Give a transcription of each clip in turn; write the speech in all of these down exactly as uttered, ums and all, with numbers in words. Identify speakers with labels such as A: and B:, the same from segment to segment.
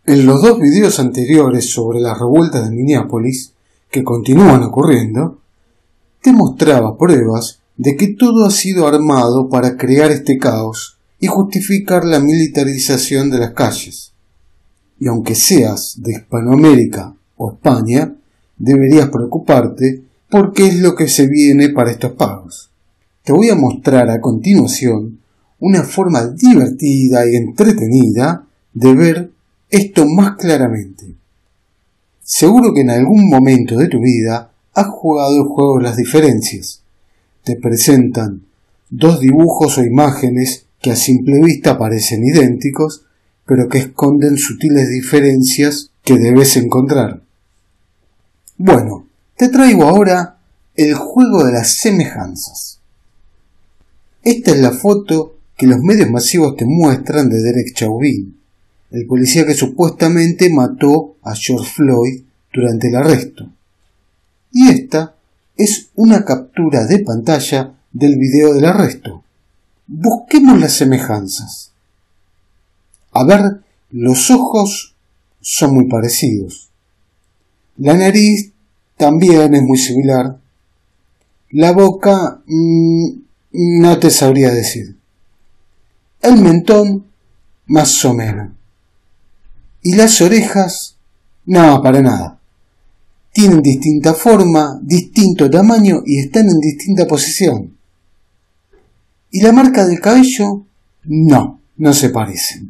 A: En los dos videos anteriores sobre las revueltas de Minneapolis, que continúan ocurriendo, te mostraba pruebas de que todo ha sido armado para crear este caos y justificar la militarización de las calles. Y aunque seas de Hispanoamérica o España, deberías preocuparte porque es lo que se viene para estos pagos. Te voy a mostrar a continuación una forma divertida y entretenida de ver esto más claramente. Seguro que en algún momento de tu vida has jugado el juego de las diferencias. Te presentan dos dibujos o imágenes que a simple vista parecen idénticos, pero que esconden sutiles diferencias que debes encontrar. Bueno, te traigo ahora el juego de las semejanzas. Esta es la foto que los medios masivos te muestran de Derek Chauvin, el policía que supuestamente mató a George Floyd durante el arresto. Y esta es una captura de pantalla del video del arresto. Busquemos las semejanzas. A ver, los ojos son muy parecidos. La nariz también es muy similar. La boca mmm, no te sabría decir. El mentón más o menos. Y las orejas, no, para nada. Tienen distinta forma, distinto tamaño y están en distinta posición. ¿Y la marca del cabello? No, no se parecen.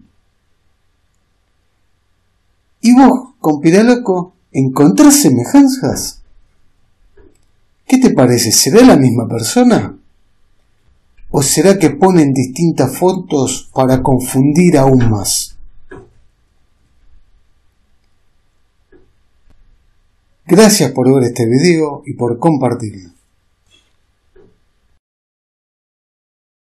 A: ¿Y vos, compita loco, encontrás semejanzas? ¿Qué te parece? ¿Será la misma persona? ¿O será que ponen distintas fotos para confundir aún más? Gracias por ver este video y por compartirlo.